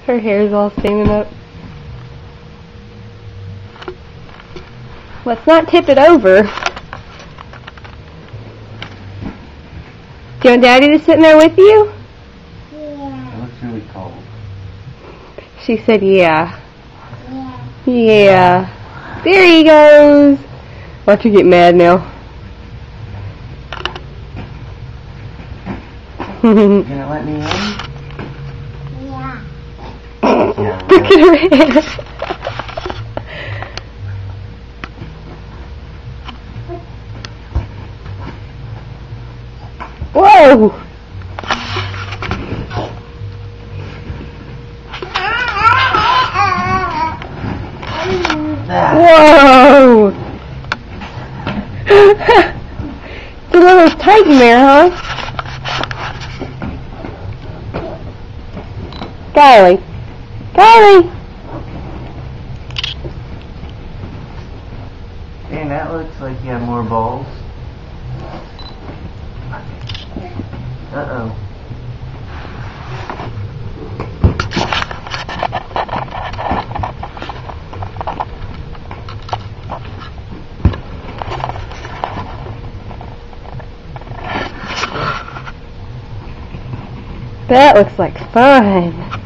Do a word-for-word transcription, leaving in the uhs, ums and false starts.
Her hair's all standing up. Let's not tip it over. Do you want Daddy to sit in there with you? Yeah. It looks really cold. She said yeah. Yeah. Yeah. There he goes. Watch you get mad now. You gonna let me in? Yeah. Yeah. Look at her hair. Whoa! Whoa! It's a little tight in there, huh? Kylie. Kylie! Man, that looks like you have more balls. Uh-oh. That looks like fun.